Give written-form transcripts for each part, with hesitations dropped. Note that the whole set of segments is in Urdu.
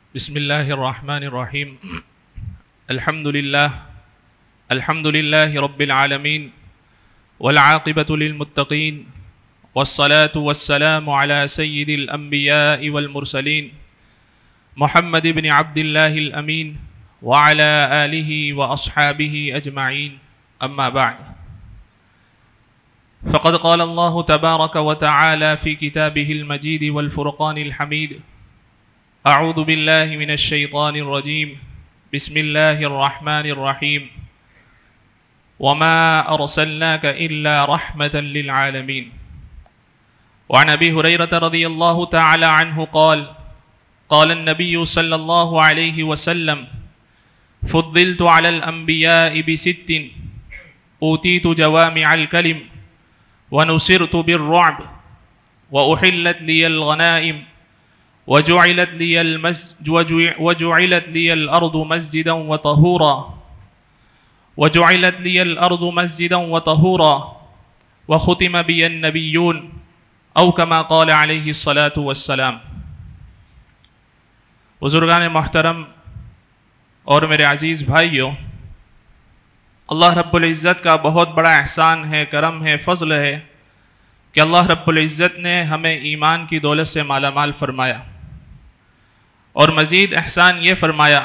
بسم الله الرحمن الرحيم. الحمد لله رب العالمين، والعاقبة للمتقين، والصلاة والسلام على سيد الأنبياء والمرسلين محمد بن عبد الله الأمين وعلى آله وأصحابه أجمعين، أما بعد. فقد قال الله تبارك وتعالى في كتابه المجيد والفرقان الحميد: اعوذ باللہ من الشیطان الرجیم، بسم اللہ الرحمن الرحیم، وما ارسلناک الا رحمة للعالمین. وعن ابی ہریرہ رضی اللہ تعالی عنہ قال قال النبی صلی اللہ علیہ وسلم: فضلت على الانبیاء بست اوتیت جوامع الکلم ونصرت بالرعب واحلت لی الغنائم وجعلت لي الأرض مسجدا وطهورا وختم بي النبيون أو كما قال عليه الصلاة والسلام. بزرگان محترم اور میرے عزیز بھائیوں، اللہ رب العزت کا بہت بڑا احسان ہے، کرم ہے، فضل ہے کہ اللہ رب العزت نے ہمیں ایمان کی دولت سے مالا مال فرمایا، اور مزید احسان یہ فرمایا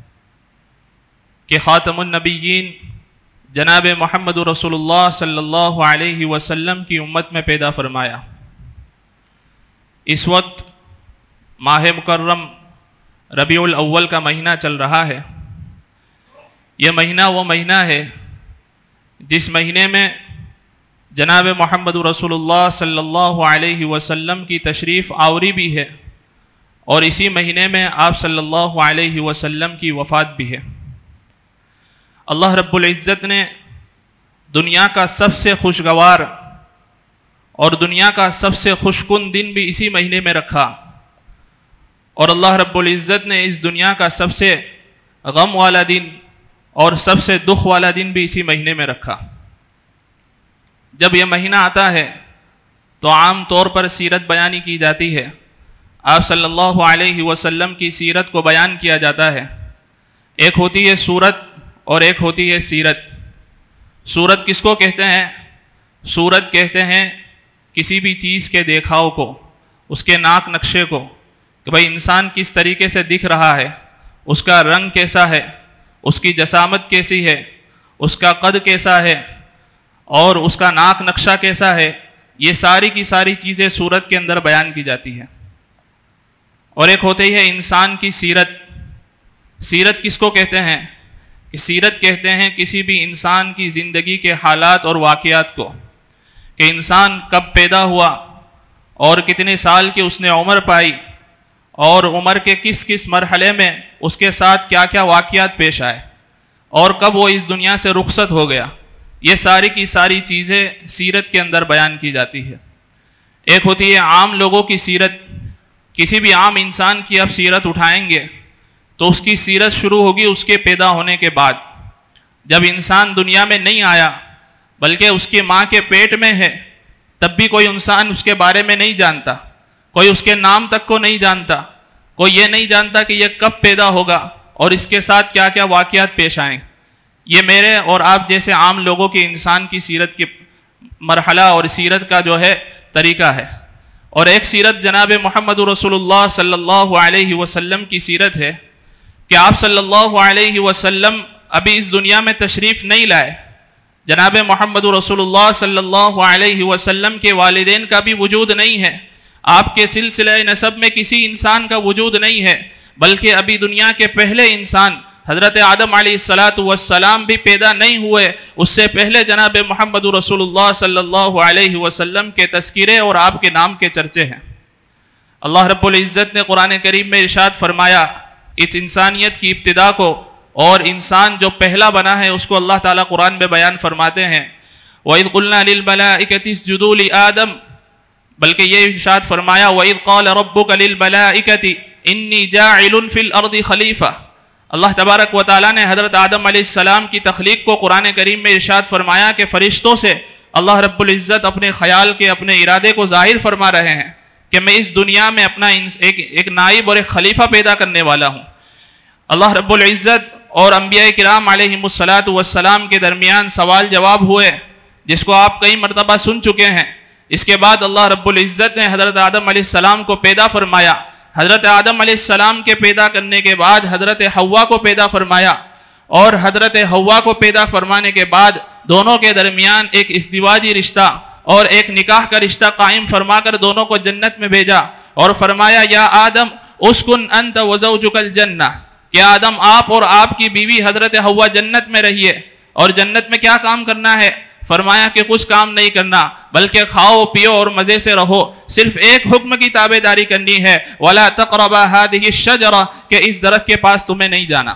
کہ خاتم النبیین جناب محمد رسول اللہ صلی اللہ علیہ وسلم کی امت میں پیدا فرمایا. اس وقت ماہ مکرم ربیع الاول کا مہینہ چل رہا ہے. یہ مہینہ وہ مہینہ ہے جس مہینے میں جناب محمد رسول اللہ صلی اللہ علیہ وسلم کی تشریف آوری بھی ہے، اور اسی مہینے میں آپ صلی اللہ علیہ وسلم کی وفات بھی ہے. اللہ رب العزت نے دنیا کا سب سے خوشگوار اور دنیا کا سب سے خوشکن دن بھی اسی مہینے میں رکھا، اور اللہ رب العزت نے اس دنیا کا سب سے غم والا دن اور سب سے دکھ والا دن بھی اسی مہینے میں رکھا. جب یہ مہینہ آتا ہے تو عام طور پر سیرت بیانی کی جاتی ہے، آپ صلی اللہ علیہ وسلم کی سیرت کو بیان کیا جاتا ہے. ایک ہوتی ہے سورت اور ایک ہوتی ہے سیرت. سورت کس کو کہتے ہیں؟ سورت کہتے ہیں کسی بھی چیز کے دیکھاؤ کو، اس کے ناک نقشے کو، کہ بھئی انسان کس طریقے سے دکھ رہا ہے، اس کا رنگ کیسا ہے، اس کی جسامت کیسی ہے، اس کا قد کیسا ہے، اور اس کا ناک نقشہ کیسا ہے. یہ ساری کی ساری چیزیں سورت کے اندر بیان کی جاتی ہیں. اور ایک ہوتی ہے انسان کی سیرت. سیرت کس کو کہتے ہیں؟ کہ سیرت کہتے ہیں کسی بھی انسان کی زندگی کے حالات اور واقعات کو، کہ انسان کب پیدا ہوا اور کتنے سال کی اس نے عمر پائی، اور عمر کے کس کس مرحلے میں اس کے ساتھ کیا کیا واقعات پیش آئے، اور کب وہ اس دنیا سے رخصت ہو گیا. یہ ساری کی ساری چیزیں سیرت کے اندر بیان کی جاتی ہے. ایک ہوتی ہے عام لوگوں کی سیرت. کسی بھی عام انسان کی آپ سیرت اٹھائیں گے تو اس کی سیرت شروع ہوگی اس کے پیدا ہونے کے بعد. جب انسان دنیا میں نہیں آیا بلکہ اس کی ماں کے پیٹ میں ہے، تب بھی کوئی انسان اس کے بارے میں نہیں جانتا، کوئی اس کے نام تک کو نہیں جانتا، کوئی یہ نہیں جانتا کہ یہ کب پیدا ہوگا اور اس کے ساتھ کیا کیا واقعات پیش آئیں. یہ میرے اور آپ جیسے عام لوگوں کے انسان کی سیرت کے مرحلہ اور سیرت کا جو ہے طریقہ ہے. اور ایک سیرت جناب محمد رسول اللہ صلی اللہ علیہ وسلم کی سیرت ہے کہ آپ صلی اللہ علیہ وسلم ابھی اس دنیا میں تشریف نہیں لائے. جناب محمد رسول اللہ صلی اللہ علیہ وسلم کے والدین کا بھی وجود نہیں ہے، آپ کے سلسلہ نسب میں کسی انسان کا وجود نہیں ہے، بلکہ ابھی دنیا کے پہلے انسان حضرت آدم علیہ السلام بھی پیدا نہیں ہوئے. اس سے پہلے جناب محمد رسول اللہ صلی اللہ علیہ وسلم کے تذکرے اور آپ کے نام کے چرچے ہیں. اللہ رب العزت نے قرآن کریم میں ارشاد فرمایا اس انسانیت کی ابتدا کو، اور انسان جو پہلا بنا ہے اس کو اللہ تعالیٰ قرآن میں بیان فرماتے ہیں وَإِذْ قُلْنَا لِلْمَلَائِكَةِ اسْجُدُوا لِآدَمَ، بلکہ یہ ارشاد فرمایا وَإِذْ قَالَ رَبُّكَ لِلْمَلَائِكَةِ إِنِّي جَاعِلٌ فِي الْأَرْضِ خَلِيفَةً. اللہ تبارک و تعالیٰ نے حضرت آدم علیہ السلام کی تخلیق کو قرآن کریم میں ارشاد فرمایا کہ فرشتوں سے اللہ رب العزت اپنے خیال کے اپنے ارادے کو ظاہر فرما رہے ہیں کہ میں اس دنیا میں اپنا ایک نائب اور ایک خلیفہ پیدا کرنے والا ہوں۔ اللہ رب العزت اور انبیاء کرام علیہم السلام کے درمیان سوال جواب ہوئے، جس کو آپ کئی مرتبہ سن چکے ہیں۔ اس کے بعد اللہ رب العزت نے حضرت آدم علیہ السلام کو پیدا فرمایا۔ حضرت آدم علیہ السلام کے پیدا کرنے کے بعد حضرت حوا کو پیدا فرمایا، اور حضرت حوا کو پیدا فرمانے کے بعد دونوں کے درمیان ایک ازدواجی رشتہ اور ایک نکاح کا رشتہ قائم فرما کر دونوں کو جنت میں بھیجا، اور فرمایا یا آدم اسکن انت وزوجک الجنہ، کہ آدم آپ اور آپ کی بیوی حضرت حوا جنت میں رہیے، اور جنت میں کیا کام کرنا ہے؟ فرمایا کہ کچھ کام نہیں کرنا، بلکہ کھاؤ پیو اور مزے سے رہو، صرف ایک حکم کی تابع داری کرنی ہے، وَلَا تَقْرَبَا هَذِهِ الشَّجَرَةَ، کہ اس درخت کے پاس تمہیں نہیں جانا۔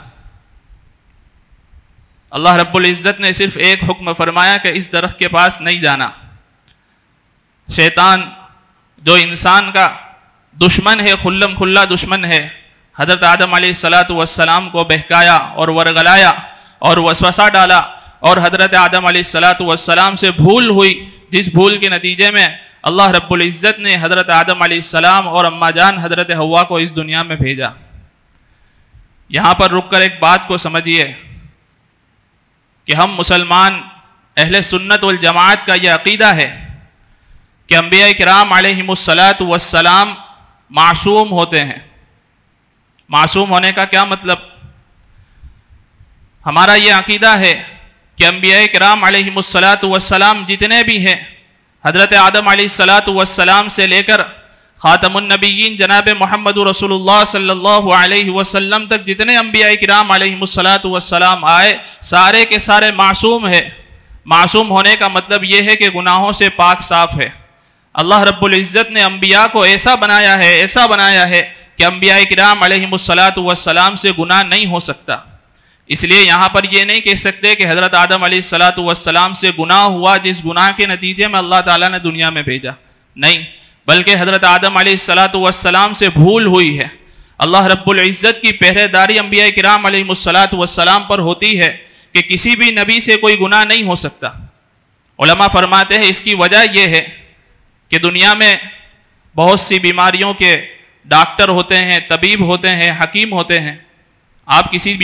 اللہ رب العزت نے صرف ایک حکم فرمایا کہ اس درخت کے پاس نہیں جانا۔ شیطان جو انسان کا دشمن ہے، خلم کھلا دشمن ہے، حضرت آدم علیہ السلام کو بہکایا اور ورغلایا اور وسوسہ ڈالا، اور حضرت آدم علیہ السلام سے بھول ہوئی، جس بھول کے نتیجے میں اللہ رب العزت نے حضرت آدم علیہ السلام اور اماں جان حضرت حوا کو اس دنیا میں بھیجا۔ یہاں پر رک کر ایک بات کو سمجھیے کہ ہم مسلمان اہل سنت والجماعت کا یہ عقیدہ ہے کہ انبیاء کرام علیہم السلام معصوم ہوتے ہیں۔ معصوم ہونے کا کیا مطلب؟ ہمارا یہ عقیدہ ہے کہ انبیاء کرام علیہم السلام جتنے بھی ہیں، حضرت آدم علیہ السلام سے لے کر خاتم النبیین جناب محمد رسول اللہ صلی اللہ علیہ وسلم تک جتنے انبیاء کرام علیہم السلام آئے، سارے کے سارے معصوم ہیں۔ معصوم ہونے کا مطلب یہ ہے کہ گناہوں سے پاک صاف ہے۔ اللہ رب العزت نے انبیاء کو ایسا بنایا ہے کہ انبیاء کرام علیہم السلام سے گناہ نہیں ہو سکتا۔ اس لیے یہاں پر یہ نہیں کہہ سکتے کہ حضرت آدم علیہ السلام سے گناہ ہوا، جس گناہ کے نتیجے میں اللہ تعالیٰ نے دنیا میں بھیجا، نہیں، بلکہ حضرت آدم علیہ السلام سے بھول ہوئی ہے۔ اللہ رب العزت کی پہرے داری انبیاء کرام علیہ السلام پر ہوتی ہے کہ کسی بھی نبی سے کوئی گناہ نہیں ہو سکتا۔ علماء فرماتے ہیں اس کی وجہ یہ ہے کہ دنیا میں بہت سی بیماریوں کے ڈاکٹر ہوتے ہیں، طبیب ہوتے ہیں، حکیم ہوتے ہیں۔ آپ کسی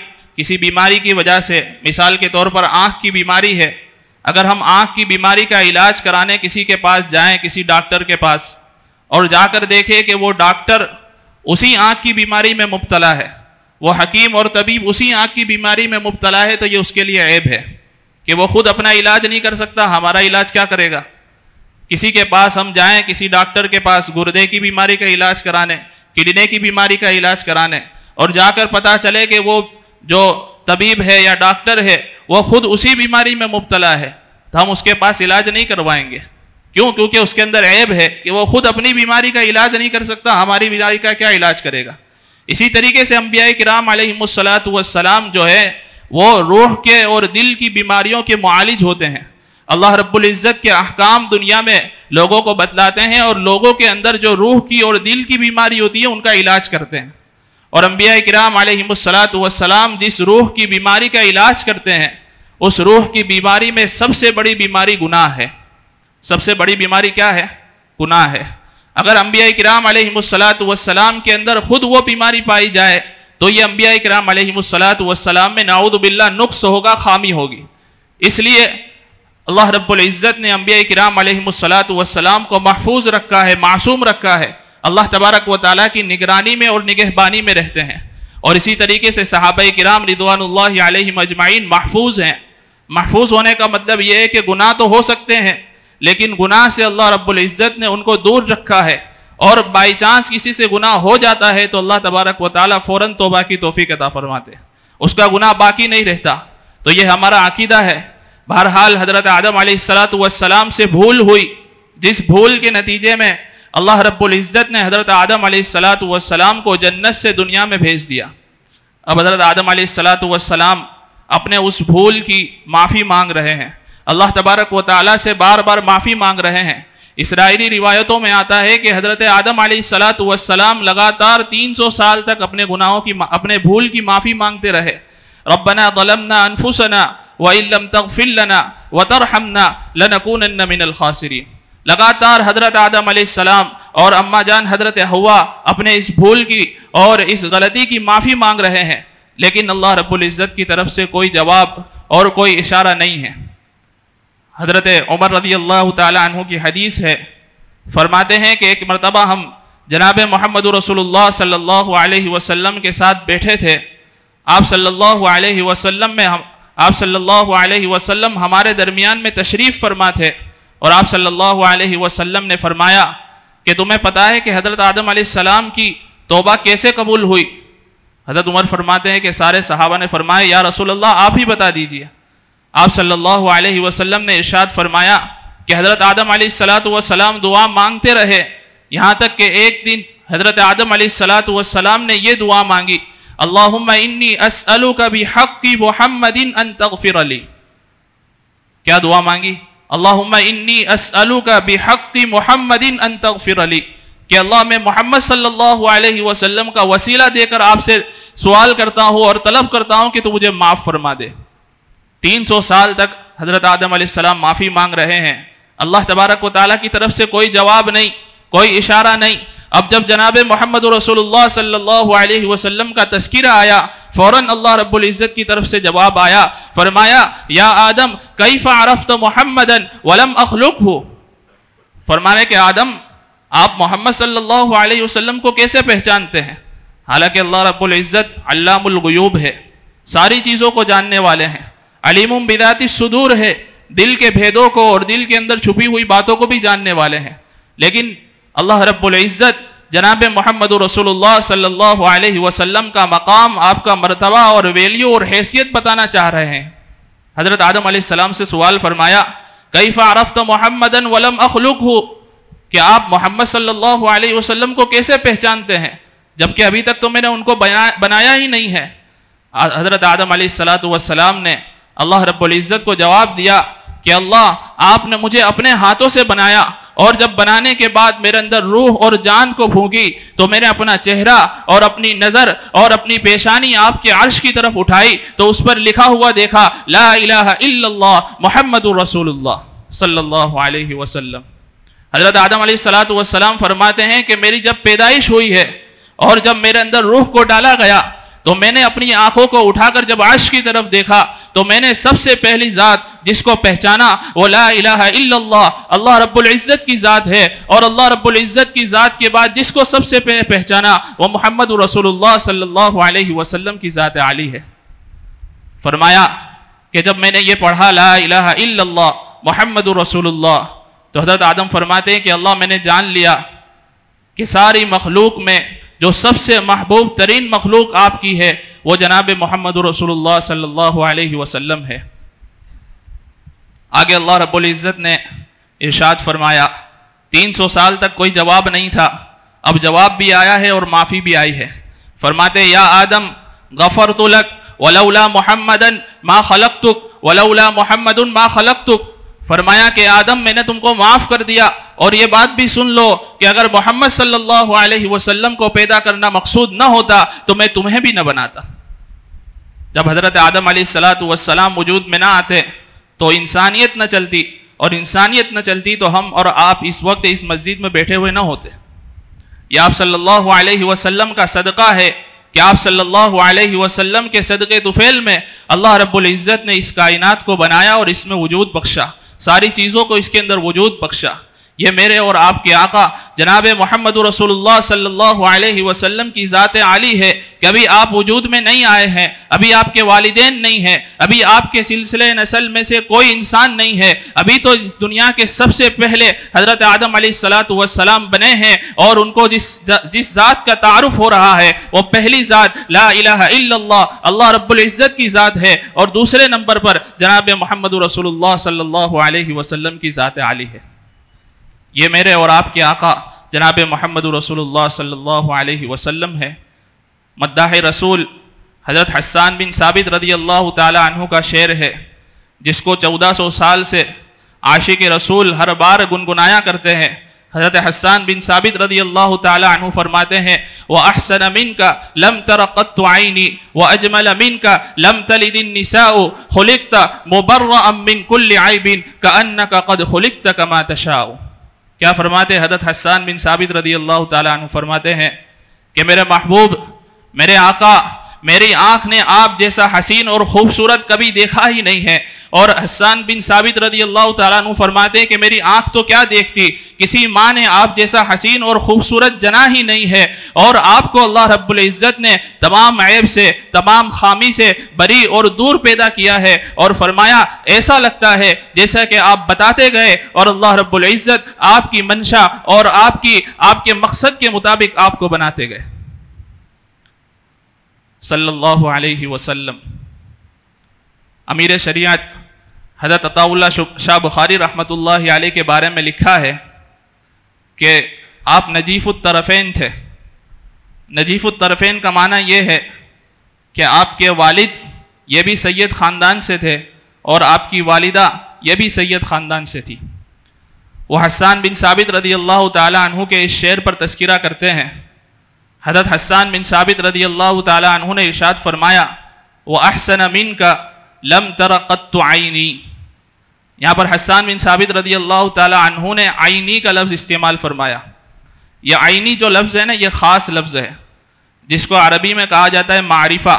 بیماری کی وجہ سے، مثال کے طور پر آنکھ کی بیماری ہے، اگر ہم آنکھ کی بیماری کا علاج کرانے کسی کے پاس جائیں، کسی ڈاکٹر کے پاس، اور جا کر دیکھیں کہ وہ ڈاکٹر اسی آنکھ کی بیماری میں مبتلا ہے، وہ حکیم اور طبیب اسی آنکھ کی بیماری میں مبتلا ہے، تو یہ اس کے لیے عیب ہے کہ وہ خود اپنا علاج نہیں کر سکتا، ہمارا علاج کیا کرے گا؟ کسی کے پاس ہم جائیں، کسی ڈاکٹر کے پاس گردے کی بیماری کا علاج کرانے، کڈنی کی بیماری کا علاج کرانے، اور جا کر پتہ چلے کہ وہ جو طبیب ہے یا ڈاکٹر ہے وہ خود اسی بیماری میں مبتلا ہے، تو ہم اس کے پاس علاج نہیں کروائیں گے۔ کیوں؟ کیونکہ اس کے اندر عیب ہے کہ وہ خود اپنی بیماری کا علاج نہیں کر سکتا، ہماری بیماری کا کیا علاج کرے گا؟ اسی طریقے سے انبیاء کرام علیہم السلام جو ہے وہ روح کے اور دل کی بیماریوں کے معالج ہوتے ہیں۔ اللہ رب العزت کے احکام دنیا میں لوگوں کو بتلاتے ہیں، اور لوگوں کے اندر جو روح کی اور دل کی بیماری ہوتی ہے ان کا علاج کرتے ہیں۔ اور انبیاء کرام علیہم السلام جس روح کی بیماری کا علاج کرتے ہیں، اس روح کی بیماری میں سب سے بڑی بیماری گناہ ہے۔ سب سے بڑی بیماری کیا ہے؟ گناہ ہے۔ اگر انبیاء کرام علیہم السلام کے اندر خود وہ بیماری پائی جائے تو یہ انبیاء کرام علیہم السلام میں نعوذ باللہ نقص ہوگا، خامی ہوگی۔ اس لیے اللہ رب العزت نے انبیاء کرام علیہم السلام کو محفوظ رکھا ہے، معصوم رکھا ہے۔ اللہ تبارک و تعالیٰ کی نگرانی میں اور نگہبانی میں رہتے ہیں، اور اسی طریقے سے صحابہ کرام رضوان اللہ علیہم اجمعین محفوظ ہیں۔ محفوظ ہونے کا مطلب یہ ہے کہ گناہ تو ہو سکتے ہیں، لیکن گناہ سے اللہ رب العزت نے ان کو دور رکھا ہے، اور بائی چانس کسی سے گناہ ہو جاتا ہے تو اللہ تبارک و تعالیٰ فوراً توبہ کی توفیق عطا فرماتے ہیں، اس کا گناہ باقی نہیں رہتا۔ تو یہ ہمارا عقیدہ ہے۔ بہرحال حضرت آدم علیہ السلام سے بھول ہوئی، جس بھول کے نتیجے میں اللہ رب العزت نے حضرت آدم علیہ السلام کو جنت سے دنیا میں بھیج دیا۔ اب حضرت آدم علیہ السلام اپنے اس بھول کی معافی مانگ رہے ہیں، اللہ تبارک و تعالیٰ سے بار بار معافی مانگ رہے ہیں۔ اسرائیلی روایتوں میں آتا ہے کہ حضرت آدم علیہ السلام لگاتار 300 سال تک اپنے گناہوں کی، اپنے بھول کی معافی مانگتے رہے۔ ربنا ظلمنا انفسنا وَإِن لَّمْ تَغْفِرْ لَنَا وَتَرْحَمْنَا لَنَكُونَنَّ مِنَ الْخَاسِرِينَ۔ لگاتار حضرت آدم علیہ السلام اور اماں جان حضرت حوا اپنے اس بھول کی اور اس غلطی کی معافی مانگ رہے ہیں، لیکن اللہ رب العزت کی طرف سے کوئی جواب اور کوئی اشارہ نہیں ہے۔ حضرت عمر رضی اللہ تعالی عنہ کی حدیث ہے، فرماتے ہیں کہ ایک مرتبہ ہم جناب محمد رسول اللہ صلی اللہ علیہ وسلم کے ساتھ بیٹھے تھے۔ آپ صلی اللہ علیہ وسلم ہمارے درمیان میں تشریف فرما تھے، اور آپ صلی اللہ علیہ وسلم نے فرمایا کہ تمہیں پتا ہے کہ حضرت آدم علیہ السلام کی توبہ کیسے قبول ہوئی؟ حضرت عمر فرماتے ہیں کہ سارے صحابہ نے فرمایا یا رسول اللہ آپ ہی بتا دیجئے۔ آپ صلی اللہ علیہ وسلم نے ارشاد فرمایا کہ حضرت آدم علیہ السلام دعا مانگتے رہے، یہاں تک کہ ایک دن حضرت آدم علیہ السلام نے یہ دعا مانگی، اللہم انی اسألک بحق محمد ان تغفر لی۔ کیا دعا مانگی؟ اللہم انی اسألک بحق محمد ان تغفر لی، کہ اللہ میں محمد صلی اللہ علیہ وسلم کا وسیلہ دے کر آپ سے سوال کرتا ہوں اور طلب کرتا ہوں کہ تو مجھے معاف فرما دے۔ 300 سال تک حضرت آدم علیہ السلام معافی مانگ رہے ہیں، اللہ تبارک و تعالیٰ کی طرف سے کوئی جواب نہیں، کوئی اشارہ نہیں۔ اب جب جناب محمد رسول اللہ صلی اللہ علیہ وسلم کا تذکرہ آیا، فوراً اللہ رب العزت کی طرف سے جواب آیا، فرمایا یا آدم کیف عرفت محمدا ولم اخلقہ، فرمانے کہ آدم آپ محمد صلی اللہ علیہ وسلم کو کیسے پہچانتے ہیں؟ حالانکہ اللہ رب العزت علام الغیوب ہے، ساری چیزوں کو جاننے والے ہیں، علیم بذات الصدور ہے، دل کے بھیدوں کو اور دل کے اندر چھپی ہوئی باتوں کو بھی جاننے والے ہیں، لیکن اللہ رب العزت جناب محمد رسول اللہ صلی اللہ علیہ وسلم کا مقام، آپ کا مرتبہ اور ویلیو اور حیثیت بتانا چاہ رہے ہیں۔ حضرت آدم علیہ السلام سے سوال فرمایا کیف عرفت محمدا ولم اخلقہ، کہ آپ محمد صلی اللہ علیہ وسلم کو کیسے پہچانتے ہیں جبکہ ابھی تک تو میں نے ان کو بنایا ہی نہیں ہے؟ حضرت آدم علیہ السلام نے اللہ رب العزت کو جواب دیا کہ اللہ آپ نے مجھے اپنے ہاتھوں سے بنایا، اور جب بنانے کے بعد میرے اندر روح اور جان کو پھونکی تو میں نے اپنا چہرہ اور اپنی نظر اور اپنی پیشانی آپ کے عرش کی طرف اٹھائی تو اس پر لکھا ہوا دیکھا لا الہ الا اللہ محمد رسول اللہ صلی اللہ علیہ وسلم۔ حضرت آدم علیہ السلام فرماتے ہیں کہ میری جب پیدائش ہوئی ہے اور جب میرے اندر روح کو ڈالا گیا تو میں نے اپنی آنکھوں کو اٹھا کر جب عرش کی طرف دیکھا تو میں نے سب سے پہلی ذات جس کو پہچانا وہ لا الہ الا اللہ، اللہ رب العزت کی ذات ہے، اور اللہ رب العزت کی ذات کے بعد جس کو سب سے پہچانا وہ محمد رسول اللہ صلی اللہ علیہ وسلم کی ذات عالی ہے۔ فرمایا کہ جب میں نے یہ پڑھا لا الہ الا اللہ محمد رسول اللہ تو حضرت آدم فرماتے ہیں کہ اللہ میں نے جان لیا کہ ساری مخلوق میں جو سب سے محبوب ترین مخلوق آپ کی ہے وہ جناب محمد رسول اللہ صلی اللہ علیہ وسلم ہے۔ آگے اللہ رب العزت نے ارشاد فرمایا 300 سال تک کوئی جواب نہیں تھا، اب جواب بھی آیا ہے اور معافی بھی آئی ہے۔ فرماتے یا آدم غفرت لک ولولا محمدا ما خلقتک ولولا محمد ما خلقتک، فرمایا کہ آدم میں نے تم کو معاف کر دیا، اور یہ بات بھی سن لو کہ اگر محمد صلی اللہ علیہ وسلم کو پیدا کرنا مقصود نہ ہوتا تو میں تمہیں بھی نہ بناتا۔ جب حضرت آدم علیہ السلام وجود میں نہ آتے تو انسانیت نہ چلتی، اور انسانیت نہ چلتی تو ہم اور آپ اس وقت اس مسجد میں بیٹھے ہوئے نہ ہوتے۔ یہ آپ صلی اللہ علیہ وسلم کا صدقہ ہے کہ آپ صلی اللہ علیہ وسلم کے صدقے طفیل میں اللہ رب العزت نے اس کائنات کو بنایا اور اس میں وجود بخشا، ساری چیزوں کو اس کے اندر وجود بخشا۔ یہ میرے اور آپ کے آقا جناب محمد رسول اللہ صلی اللہ علیہ وسلم کی ذات عالی ہے کہ ابھی آپ وجود میں نہیں آئے ہیں، ابھی آپ کے والدین نہیں ہیں، ابھی آپ کے سلسلے نسل میں سے کوئی انسان نہیں ہے، ابھی تو اس دنیا کے سب سے پہلے حضرت آدم علیہ السلام بنے ہیں، اور ان کو جس ذات کا تعارف ہو رہا ہے وہ پہلی ذات لا الہ الا اللہ اللہ رب العزت کی ذات ہے، اور دوسرے نمبر پر جناب محمد رسول اللہ صلی اللہ علیہ وسلم کی ذات عالی ہے۔ یہ میرے اور آپ کے آقا جناب محمد رسول اللہ صلی اللہ علیہ وسلم ہے۔ مداح رسول حضرت حسان بن ثابت رضی اللہ تعالی عنہ کا شعر ہے، جس کو 1400 سال سے عاشق رسول ہر بار گنگنایا کرتے ہیں۔ حضرت حسان بن ثابت رضی اللہ تعالی عنہ فرماتے ہیں وَأَحْسَنَ مِنْكَ لَمْ تَرَ قَطُّ عَيْنِي وَأَجْمَلَ مِنْكَ لَمْ تَلِدِ النِّسَاءُ خُلِقْتَ مُبَرَّأً مِنْ كُلِّ عَيْبٍ كَأَنَّكَ قَدْ خُلِقْتَ كَمَا تَشَاءُ۔ کیا فرماتے حضرت حسان بن ثابت رضی اللہ تعالیٰ عنہ فرماتے ہیں کہ میرے محبوب، میرے آقا، میری آنکھ نے آپ جیسا حسین اور خوبصورت کبھی دیکھا ہی نہیں ہے۔ اور حسان بن ثابت رضی اللہ تعالیٰ عنہ فرماتے ہیں کہ میری آنکھ تو کیا دیکھتی، کسی ماں نے آپ جیسا حسین اور خوبصورت جنا ہی نہیں ہے، اور آپ کو اللہ رب العزت نے تمام عیب سے، تمام خامی سے بری اور دور پیدا کیا ہے، اور فرمایا ایسا لگتا ہے جیسا کہ آپ بتاتے گئے اور اللہ رب العزت آپ کی منشا اور آپ کے مقصد کے مطابق آپ کو بناتے گئے صلی اللہ علیہ وسلم۔ امیر شریعت حضرت عطا اللہ شاہ بخاری رحمۃ اللہ علیہ کے بارے میں لکھا ہے کہ آپ نجیف الطرفین تھے۔ نجیف الطرفین کا معنی یہ ہے کہ آپ کے والد یہ بھی سید خاندان سے تھے اور آپ کی والدہ یہ بھی سید خاندان سے تھی۔ وہ حسان بن ثابت رضی اللہ تعالی عنہ کے اس شعر پر تذکرہ کرتے ہیں۔ حضرت حسان بن ثابت رضی اللہ تعالی عنہ نے ارشاد فرمایا وَأَحْسَنَ مِنْكَ لَمْ تَرَ قَطُّ عَيْنِي۔ یہاں پر حسان بن ثابت رضی اللہ تعالی عنہ نے عینی کا لفظ استعمال فرمایا۔ یہ عینی جو لفظ ہے نا، یہ خاص لفظ ہے جس کو عربی میں کہا جاتا ہے معرفہ۔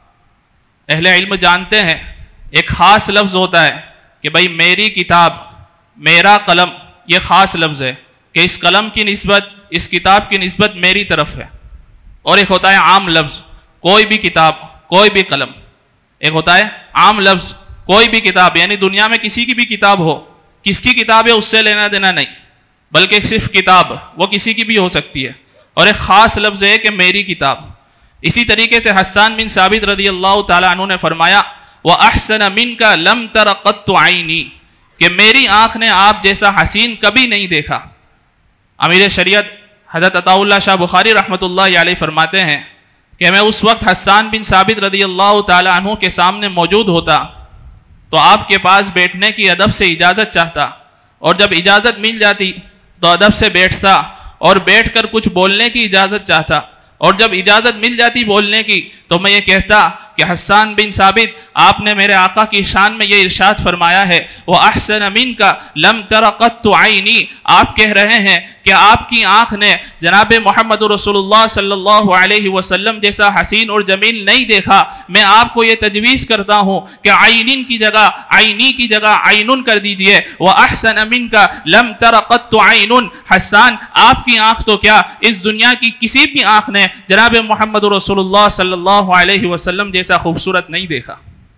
اہل علم جانتے ہیں ایک خاص لفظ ہوتا ہے کہ بھئی میری کتاب، میرا قلم، یہ خاص لفظ ہے کہ اس قلم کی نسبت، اس کتاب کی نسبت میری طرف ہے۔ اور ایک ہوتا ہے عام لفظ، کوئی بھی کتاب، کوئی بھی قلم۔ ایک ہوتا ہے عام لفظ، کوئی بھی کتاب، یعنی دنیا میں کسی کی بھی کتاب ہو، کس کی کتاب ہے اس سے لینا دینا نہیں، بلکہ صرف کتاب، وہ کسی کی بھی ہو سکتی ہے۔ اور ایک خاص لفظ ہے کہ میری کتاب۔ اسی طریقے سے حسان بن ثابت رضی اللہ تعالیٰ عنہ نے فرمایا وَأَحْسَنَ مِنْكَ لَمْ تَرَ قَطُّ عَيْنِي، کہ میری آنکھ نے آپ جیسا حسین کبھی نہیں دیکھا۔ امیر شریعت حضرت عطا اللہ شاہ بخاری رحمۃ اللہ علیہ فرماتے ہیں کہ میں اس وقت حسان بن ثابت رضی اللہ تعالی عنہ کے سامنے موجود ہوتا تو آپ کے پاس بیٹھنے کی ادب سے اجازت چاہتا، اور جب اجازت مل جاتی تو ادب سے بیٹھتا اور بیٹھ کر کچھ بولنے کی اجازت چاہتا، اور جب اجازت مل جاتی بولنے کی تو میں یہ کہتا کہ حسان بن ثابت، آپ نے میرے آقا کی شان میں یہ ارشاد فرمایا ہے وَأَحْسَنَ مِنْكَ لَمْ تَرَ قَطُّ عَيْنِي، آپ کہہ رہے ہیں کہ آپ کی آنکھ نے جناب محمد رسول اللہ صلی اللہ علیہ وسلم جیسا حسین اور جمیل نہیں دیکھا۔ میں آپ کو یہ تجویز کرتا ہوں کہ عینین کی جگہ عینی کی جگہ عینن کر دیجئے۔ وَأَحْسَنَ مِنْكَ لَمْ تَرَ قَطُّ عَيْنٌ، حسان آپ کی آنکھ تو کیا، اس دنیا کی کسی بھی آنکھ نے جناب محمد رسول اللہ صلی اللہ علیہ وسلم جیسا خوبصورت نہیں دیکھا۔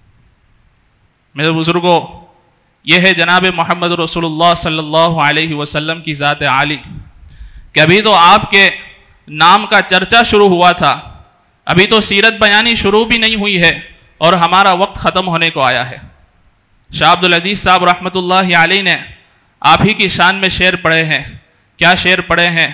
میرے بزرگوں، یہ ہے جناب محمد رسول اللہ صلی اللہ علیہ وسلم کی ذات عالی، کہ ابھی تو آپ کے نام کا چرچا شروع ہوا تھا، ابھی تو سیرت بیانی شروع بھی نہیں ہوئی ہے اور ہمارا وقت ختم ہونے کو آیا ہے۔ شاہ عبدالعزیز صاحب رحمۃ اللہ علیہ نے آپ ہی کی شان میں شعر پڑھے ہیں۔ کیا شعر پڑھے ہیں؟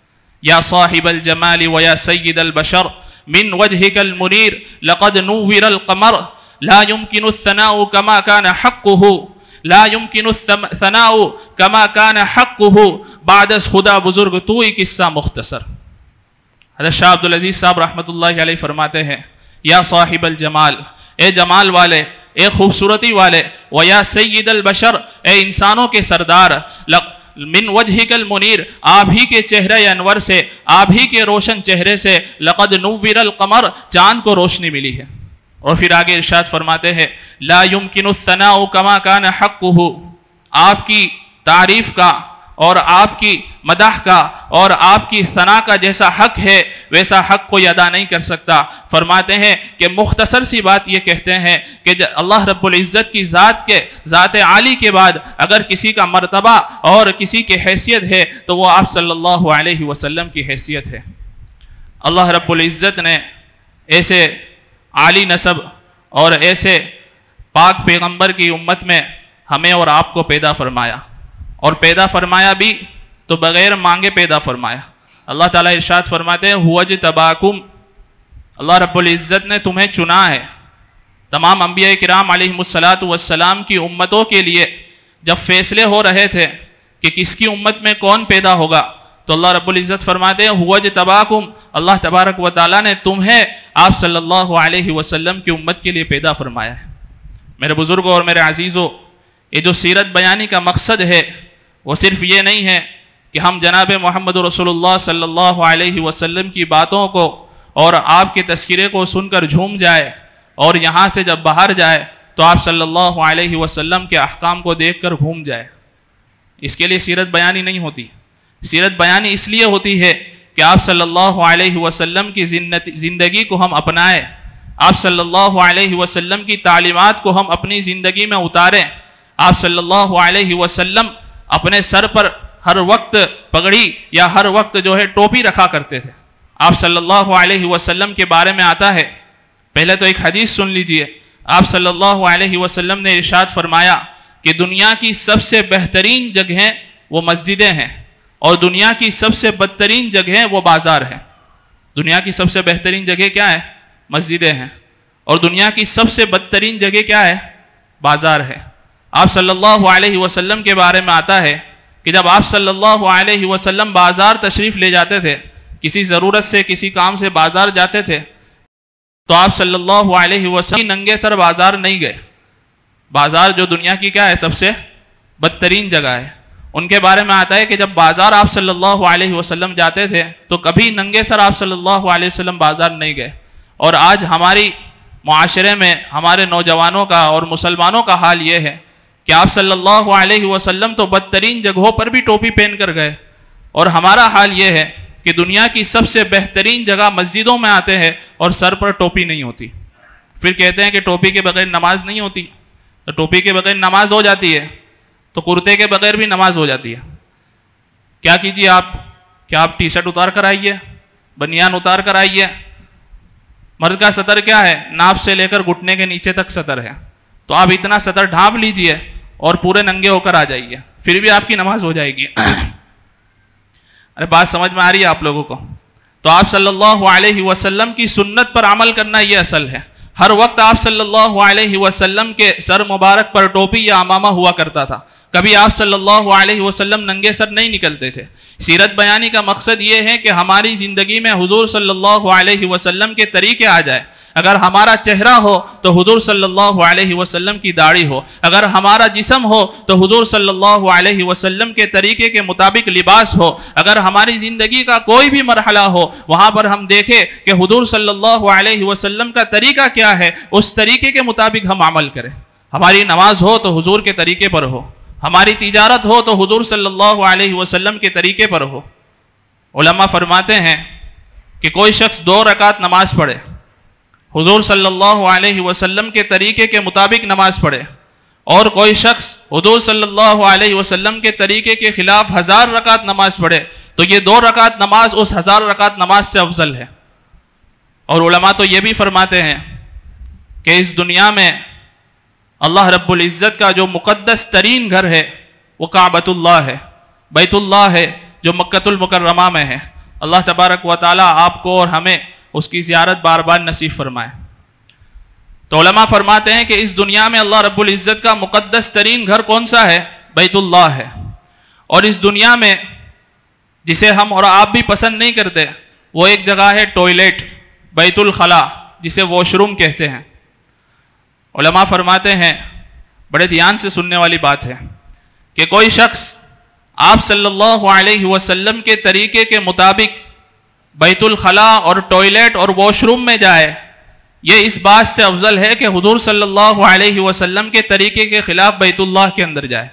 یا صاحب الجمال ویا سید البشر من وجهك المنیر لقد نور القمر لا يمكن الثناء كما كان حقه لا يمكن الثناء كما كان حقه بعد از خدا بزرگ تو ہی قصہ مختصر۔ حضرت شاہ عبدالعزیز صاحب رحمۃ اللہ علیہ فرماتے ہیں یا صاحب الجمال، اے جمال والے، اے خوبصورتی والے، ویا سید البشر، اے انسانوں کے سردار، من وجهك المنیر، آپ ہی کے چہرہ انور سے، آپ ہی کے روشن چہرے سے، لقد نور القمر، چاند کو روشنی ملی ہے۔ اور پھر آگے ارشاد فرماتے ہیں لا يمكن الثناء كما كان حقه، آپ کی تعریف کا اور آپ کی مدح کا اور آپ کی ثنا کا جیسا حق ہے ویسا حق کوئی ادا نہیں کر سکتا۔ فرماتے ہیں کہ مختصر سی بات یہ کہتے ہیں کہ اللہ رب العزت کی ذات عالی کے بعد اگر کسی کا مرتبہ اور کسی کی حیثیت ہے تو وہ آپ صلی اللہ علیہ وسلم کی حیثیت ہے۔ اللہ رب العزت نے ایسے عالی نسب اور ایسے پاک پیغمبر کی امت میں ہمیں اور آپ کو پیدا فرمایا، اور پیدا فرمایا بھی تو بغیر مانگے پیدا فرمایا۔ اللہ تعالیٰ ارشاد فرماتے ہیں هُوَ اجْتَبَاكُمْ، اللہ رب العزت نے تمہیں چنا ہے۔ تمام انبیاء کرام علیہم السلام کی امتوں کے لیے جب فیصلے ہو رہے تھے کہ کس کی امت میں کون پیدا ہوگا تو اللہ رب العزت فرماتے ہیں هُوَ اجْتَبَاكُمْ، اللہ تبارک و تعالیٰ نے تمہیں آپ صلی اللہ علیہ وسلم کی امت کے لیے پیدا فرمایا ہے۔ میرے بزرگوں اور میرے عزیزوں، یہ جو سیرت بیانی کا مقصد ہے وہ صرف یہ نہیں ہے کہ ہم جناب محمد رسول اللہ صلی اللہ علیہ وسلم کی باتوں کو اور آپ کے تذکرے کو سن کر جھوم جائے، اور یہاں سے جب باہر جائے تو آپ صلی اللہ علیہ وسلم کے احکام کو دیکھ کر گھوم جائے۔ اس کے لیے سیرت بیانی نہیں ہوتی، سیرت بیانی اس لیے ہوتی ہے کہ آپ صلی اللہ علیہ وسلم کی زندگی کو ہم اپنائیں، آپ صلی اللہ علیہ وسلم کی تعلیمات کو ہم اپنی زندگی میں اتاریں۔ آپ صلی اللہ علیہ وسلم اپنے سر پر ہر وقت پگڑی یا ہر وقت جو ہے ٹوپی رکھا کرتے تھے۔ آپ صلی اللہ علیہ وسلم کے بارے میں آتا ہے، پہلے تو ایک حدیث سن لیجئے۔ آپ صلی اللہ علیہ وسلم نے ارشاد فرمایا کہ دنیا کی سب سے بہترین جگہیں وہ مسجدیں ہیں، اور دنیا کی سب سے بدترین جگہیں وہ بازار ہیں۔ دنیا کی سب سے بہترین جگہ کیا ہے؟ مسجدیں ہیں، اور دنیا کی سب سے بدترین جگہ کیا ہے؟ بازار ہے۔ آپ صلی اللہ علیہ وسلم کے بارے میں آتا ہے کہ جب آپ صلی اللہ علیہ وسلم بازار تشریف لے جاتے تھے، کسی ضرورت سے کسی کام سے بازار جاتے تھے، تو آپ صلی اللہ علیہ وسلم ننگے سر بازار نہیں گئے۔ بازار جو دنیا کی کیا ہے؟ سب سے بدترین جگہ ہے۔ ان کے بارے میں آتا ہے کہ جب بازار آپ صلی اللہ علیہ وسلم جاتے تھے تو کبھی ننگے سر آپ صلی اللہ علیہ وسلم بازار نہیں گئے۔ اور آج ہماری معاشرے میں ہمارے نوجوانوں کا اور مسلمانوں کا حال یہ ہے کہ آپ صلی اللہ علیہ وسلم تو بدترین جگہوں پر بھی ٹوپی پہن کر گئے، اور ہمارا حال یہ ہے کہ دنیا کی سب سے بہترین جگہ مسجدوں میں آتے ہیں اور سر پر ٹوپی نہیں ہوتی۔ پھر کہتے ہیں کہ ٹوپی کے بغیر نماز نہیں ہوتی، تو ٹوپی کے بغیر نماز ہو جاتی ہے تو کرتے کے بغیر بھی نماز ہو جاتی ہے۔ کیا کیجیے آپ؟ کیا آپ ٹی شرٹ اتار کر آئیے، بنیان اتار کر آئیے۔ مرد کا سطر کیا ہے؟ ناف سے لے کر گھٹنے کے نیچے تک سطر ہے، تو آپ اتنا سطر ڈھانپ لیجئے اور پورے ننگے ہو کر آ جائیے، پھر بھی آپ کی نماز ہو جائے گی۔ ارے بات سمجھ میں آ رہی ہے آپ لوگوں کو؟ تو آپ صلی اللہ علیہ وسلم کی سنت پر عمل کرنا یہ اصل ہے۔ ہر وقت آپ صلی اللہ علیہ وسلم کے سر مبارک پر ٹوپی یا عمامہ ہوا کرتا تھا، کبھی آپ صلی اللہ علیہ وسلم ننگے سر نہیں نکلتے تھے۔ سیرت بیانی کا مقصد یہ ہے کہ ہماری زندگی میں حضور صلی اللہ علیہ وسلم کے طریقے آ جائے۔ اگر ہمارا چہرہ ہو تو حضور صلی اللہ علیہ وسلم کی داڑھی ہو، اگر ہمارا جسم ہو تو حضور صلی اللہ علیہ وسلم کے طریقے کے مطابق لباس ہو، اگر ہماری زندگی کا کوئی بھی مرحلہ ہو وہاں پر ہم دیکھیں کہ حضور صلی اللہ علیہ وسلم کا طریقہ کیا ہے، اس طریقے کے مطابق ہم عمل کریں۔ ہماری نماز ہو تو حضور کے طریقے پر ہو، ہماری تجارت ہو تو حضور صلی اللہ علیہ وسلم کے طریقے پر ہو۔ علماء فرماتے ہیں کہ کوئی شخص 2 رکعت نماز پڑھے، حضور صلی اللہ علیہ وسلم کے طریقے کے مطابق نماز پڑھے، اور کوئی شخص حضور صلی اللہ علیہ وسلم کے طریقے کے خلاف 1000 رکعت نماز پڑھے، تو یہ 2 رکعت نماز اس 1000 رکعت نماز سے افضل ہے۔ اور علماء تو یہ بھی فرماتے ہیں کہ اس دنیا میں اللہ رب العزت کا جو مقدس ترین گھر ہے وہ کعبۃ اللہ ہے، بیت اللہ ہے، جو مکۃ المکرمہ میں ہے۔ اللہ تبارک و تعالی آپ کو اور ہمیں اس کی زیارت بار بار نصیب فرمائے۔ تو علماء فرماتے ہیں کہ اس دنیا میں اللہ رب العزت کا مقدس ترین گھر کون سا ہے؟ بیت اللہ ہے۔ اور اس دنیا میں جسے ہم اور آپ بھی پسند نہیں کرتے وہ ایک جگہ ہے ٹوائلٹ، بیت الخلا، جسے واش روم کہتے ہیں۔ علماء فرماتے ہیں، بڑے دھیان سے سننے والی بات ہے، کہ کوئی شخص آپ صلی اللہ علیہ وسلم کے طریقے کے مطابق بیت الخلا اور ٹوائلٹ اور واش روم میں جائے، یہ اس بات سے افضل ہے کہ حضور صلی اللہ علیہ وسلم کے طریقے کے خلاف بیت اللہ کے اندر جائے۔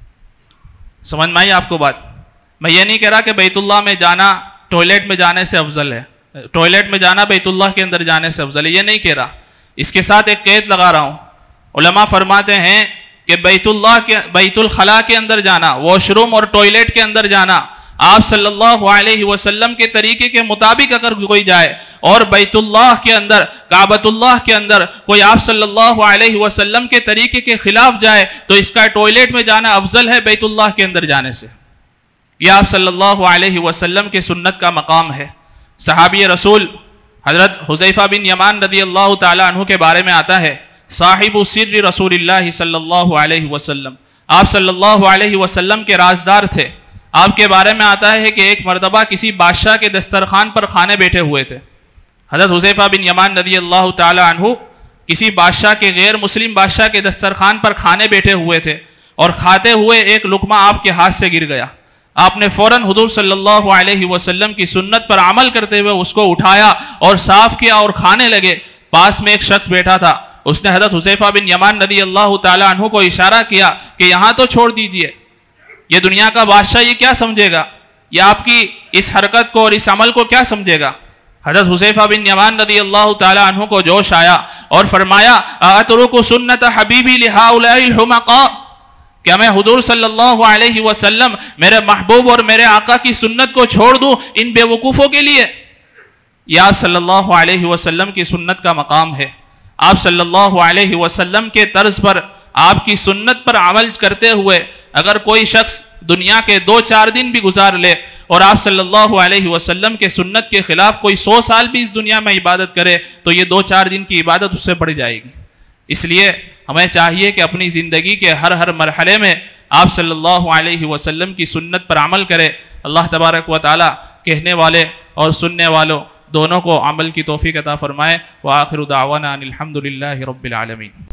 سمجھ میں آئی آپ کو بات؟ میں یہ نہیں کہہ رہا کہ بیت اللہ میں جانا ٹوائلٹ میں جانے سے افضل ہے، ٹوائلٹ میں جانا بیت اللہ کے اندر جانے سے افضل ہے، یہ نہیں کہہ رہا۔ اس کے ساتھ ایک قید لگا رہا ہوں۔ علماء فرماتے ہیں کہ بیت الخلا کے اندر جانا، واش روم اور ٹوائلٹ کے اندر جانا، آپ صلی اللہ علیہ وسلم کے طریقے کے مطابق اگر کوئی جائے، اور بیت اللہ کے اندر، کعبۃ اللہ کے اندر کوئی آپ صلی اللہ علیہ وسلم کے طریقے کے خلاف جائے، تو اس کا ٹوائلٹ میں جانا افضل ہے بیت اللہ کے اندر جانے سے۔ یہ آپ صلی اللہ علیہ وسلم کے سنت کا مقام ہے۔ صحابی رسول حضرت حذیفہ بن یمان رضی اللہ تعالیٰ عنہ کے بارے میں آتا ہے، صاحب سر رسول اللہ صلی اللہ علیہ وسلم، آپ صلی اللہ علیہ وسلم کے رازدار تھے۔ آپ کے بارے میں آتا ہے کہ ایک مرتبہ کسی بادشاہ کے دسترخوان پر کھانے بیٹھے ہوئے تھے۔ حضرت حذیفہ بن یمان رضی اللہ تعالیٰ عنہ کسی بادشاہ کے، غیر مسلم بادشاہ کے دسترخوان پر کھانے بیٹھے ہوئے تھے، اور کھاتے ہوئے ایک لقمہ آپ کے ہاتھ سے گر گیا۔ آپ نے فوراً حضور صلی اللہ علیہ وسلم کی سنت پر عمل کرتے ہوئے اس کو اٹھایا اور صاف کیا اور کھانے لگے۔ پاس میں ایک شخص بیٹھا تھا، اس نے حضرت حذیفہ بن یمان رضی اللہ تعالیٰ عنہ کو اشارہ کیا کہ یہاں تو چھوڑ دیجئے، یہ دنیا کا بادشاہ یہ کیا سمجھے گا، یہ آپ کی اس حرکت کو اور اس عمل کو کیا سمجھے گا۔ حضرت حذیفہ بن یمان رضی اللہ تعالیٰ عنہ کو جوش آیا اور فرمایا اترک سنت حبیبی لہؤلاء الحمقاء، کیا میں حضور صلی اللہ علیہ وسلم میرے محبوب اور میرے آقا کی سنت کو چھوڑ دوں ان بے وقوفوں کے لیے؟ یہ آپ صلی اللہ علیہ وسلم کی سنت کا مقام ہے۔ آپ صلی اللہ علیہ وسلم کے طرز پر، آپ کی سنت پر عمل کرتے ہوئے اگر کوئی شخص دنیا کے 2-4 دن بھی گزار لے اور آپ صلی اللہ علیہ وسلم کے سنت کے خلاف کوئی 100 سال بھی اس دنیا میں عبادت کرے تو یہ 2-4 دن کی عبادت اس سے بڑھ جائے گی۔ اس لیے ہمیں چاہیے کہ اپنی زندگی کے ہر مرحلے میں آپ صلی اللہ علیہ وسلم کی سنت پر عمل کرے۔ اللہ تبارک و تعالی کہنے والے اور سننے والوں دونوں کو عمل کی توفیق عطا فرمائے۔ وآخر دعوانا ان الحمد للہ رب العالمین۔